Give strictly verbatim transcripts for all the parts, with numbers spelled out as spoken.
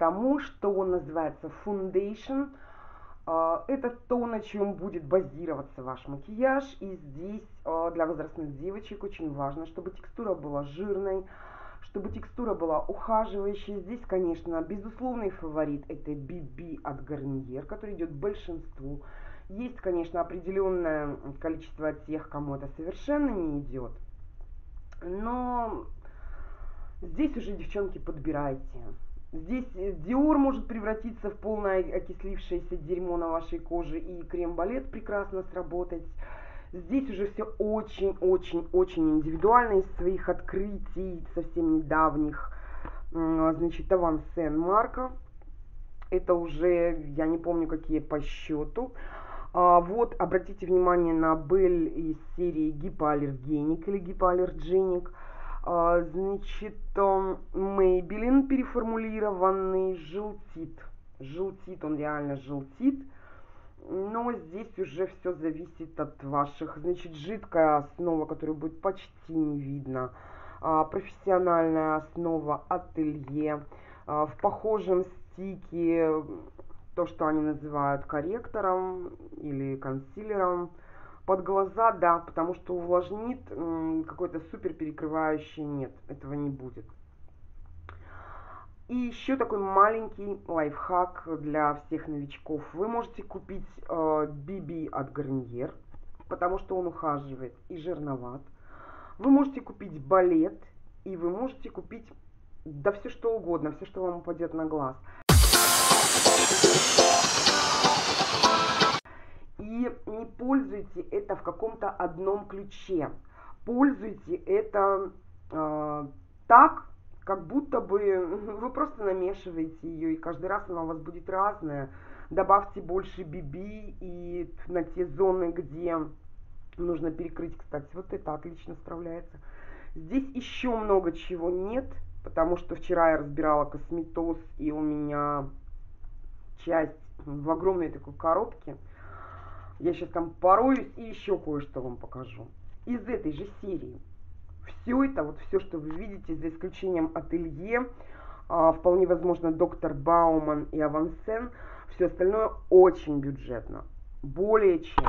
тому, что он называется Foundation. Это то, на чем будет базироваться ваш макияж. И здесь для возрастных девочек очень важно, чтобы текстура была жирной, чтобы текстура была ухаживающей. Здесь, конечно, безусловный фаворит — это би би от Garnier, который идет большинству. Есть, конечно, определенное количество тех, кому это совершенно не идет. Но здесь уже, девчонки, подбирайте. Здесь Dior может превратиться в полное окислившееся дерьмо на вашей коже, и крем-балет прекрасно сработать. Здесь уже все очень-очень-очень индивидуально. Из своих открытий совсем недавних, значит, Авансен марка. Это уже, я не помню, какие по счету. А вот, обратите внимание на Бель из серии гипоаллергеник или гипоаллердженик. А, значит, Maybelline переформулированный желтит. Желтит, он реально желтит. Но здесь уже все зависит от ваших. Значит, жидкая основа, которую будет почти не видно. А, профессиональная основа Atelier. А, в похожем стике то, что они называют корректором или консилером. Под глаза, да, потому что увлажнит, какой-то супер перекрывающий нет, этого не будет. И еще такой маленький лайфхак для всех новичков. Вы можете купить э, би би от Garnier, потому что он ухаживает и жирноват. Вы можете купить балет, и вы можете купить, да, все что угодно, все, что вам упадет на глаз. И не пользуйте это в каком-то одном ключе. Пользуйте это э, так, как будто бы вы просто намешиваете ее, и каждый раз она у вас будет разная. Добавьте больше би би и на те зоны, где нужно перекрыть, кстати, вот это отлично справляется. Здесь еще много чего нет, потому что вчера я разбирала косметоз, и у меня часть в огромной такой коробке. Я сейчас там пороюсь и еще кое-что вам покажу. Из этой же серии. Все это, вот все, что вы видите, за исключением Atelier, а, вполне возможно доктор Бауман и Авансен, все остальное очень бюджетно. Более чем.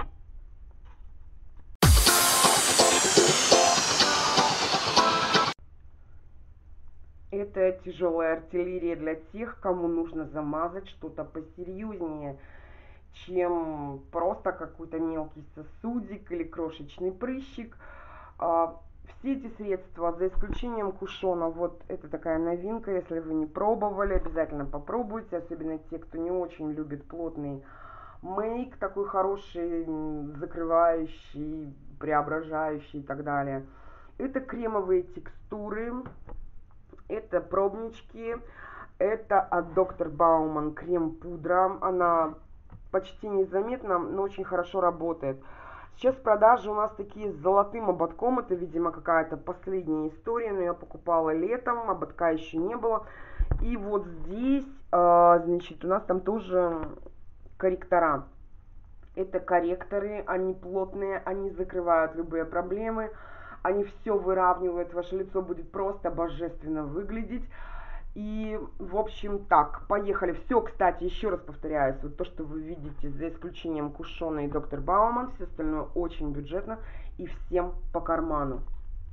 Это тяжелая артиллерия для тех, кому нужно замазать что-то посерьезнее, чем просто какой-то мелкий сосудик или крошечный прыщик. Все эти средства, за исключением кушона, вот это такая новинка, если вы не пробовали, обязательно попробуйте, особенно те, кто не очень любит плотный мейк, такой хороший, закрывающий, преображающий и так далее. Это кремовые текстуры, это пробнички, это от доктор Бауман крем-пудра, она почти незаметно, но очень хорошо работает. Сейчас в продаже у нас такие с золотым ободком, это, видимо, какая-то последняя история, но я покупала летом, ободка еще не было. И вот здесь, значит, у нас там тоже корректора. Это корректоры, они плотные, они закрывают любые проблемы, они все выравнивают, ваше лицо будет просто божественно выглядеть. И, в общем, так, поехали. Все, кстати, еще раз повторяюсь, вот то, что вы видите, за исключением Кушона и доктор Бауман, все остальное очень бюджетно и всем по карману.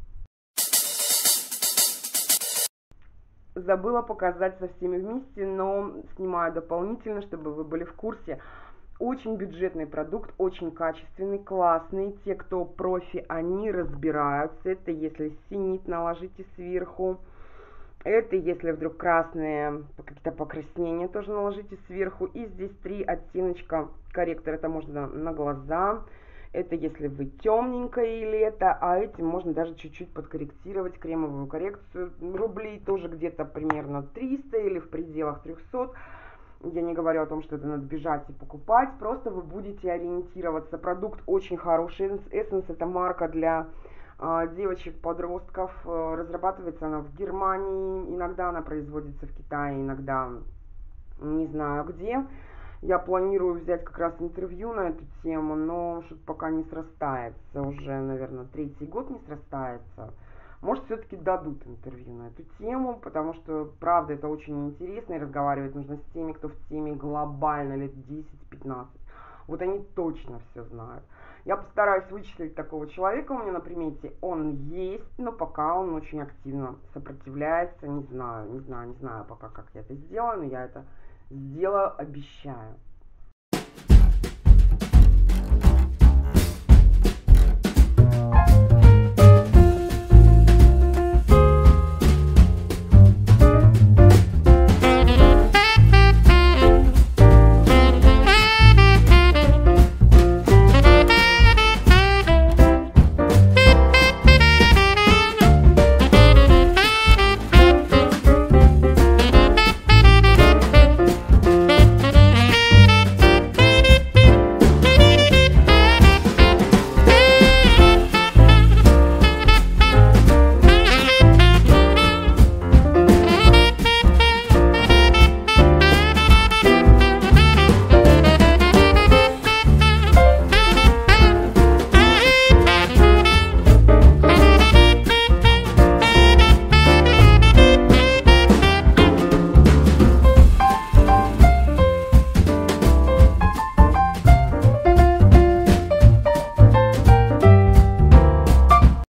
Забыла показать со всеми вместе, но снимаю дополнительно, чтобы вы были в курсе. Очень бюджетный продукт, очень качественный, классный. Те, кто профи, они разбираются. Это если синит, наложите сверху. Это если вдруг красные, какие-то покраснения, тоже наложите сверху. И здесь три оттеночка корректор. Это можно на глаза. Это если вы темненькое лето, а этим можно даже чуть-чуть подкорректировать кремовую коррекцию. Рублей тоже где-то примерно триста или в пределах трёхсот. Я не говорю о том, что это надо бежать и покупать. Просто вы будете ориентироваться. Продукт очень хороший. Essence — это марка для девочек-подростков, разрабатывается она в Германии, иногда она производится в Китае, иногда не знаю где. Я планирую взять как раз интервью на эту тему, но что-то пока не срастается, уже, наверное, третий год не срастается. Может, все-таки дадут интервью на эту тему, потому что, правда, это очень интересно, и разговаривать нужно с теми, кто в теме глобально лет десять-пятнадцать. Вот они точно все знают. Я постараюсь вычислить такого человека у меня на примете. Он есть, но пока он очень активно сопротивляется. Не знаю, не знаю, не знаю пока, как я это сделаю, но я это сделаю, обещаю.